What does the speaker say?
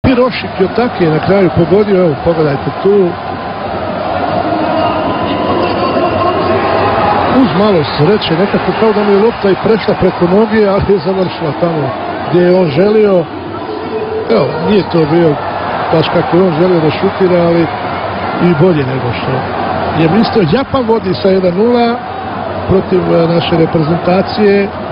Piroši Kiyotaki je na kraju pogodio, evo pogledajte tu. Uz malo sreće, nekako kao da mu je lopta i prešla preko noge, ali je završila tamo gdje je on želio. Evo, nije to bio baš kako je on želio da šutira, ali i bolje nego što je mislio. Japan vodi sa 1:0 protiv naše reprezentacije.